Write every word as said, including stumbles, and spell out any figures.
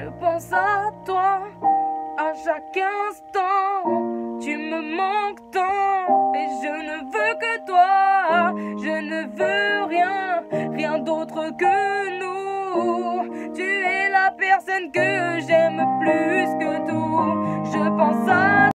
Je pense à toi à chaque instant. Tu me manques tant et je ne veux que toi. Je ne veux rien, rien d'autre que nous. Tu es la personne que j'aime plus que tout. Je pense à